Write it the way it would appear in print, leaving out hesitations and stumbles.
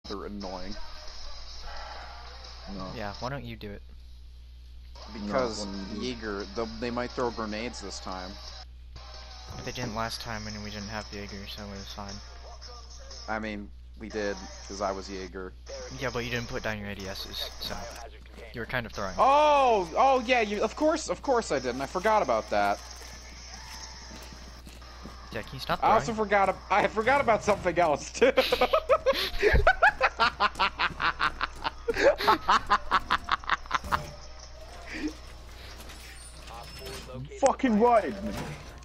They're annoying. No. Yeah, why don't you do it? Because No, Jaeger, they might throw grenades this time. They didn't last time and we didn't have Jaeger, so it was fine. I mean, we did, because I was Jaeger. Yeah, but you didn't put down your ADSs, so you were kind of throwing. Oh yeah, of course I didn't. I forgot about that. Yeah, can you stop throwing? I forgot about something else too. fucking right.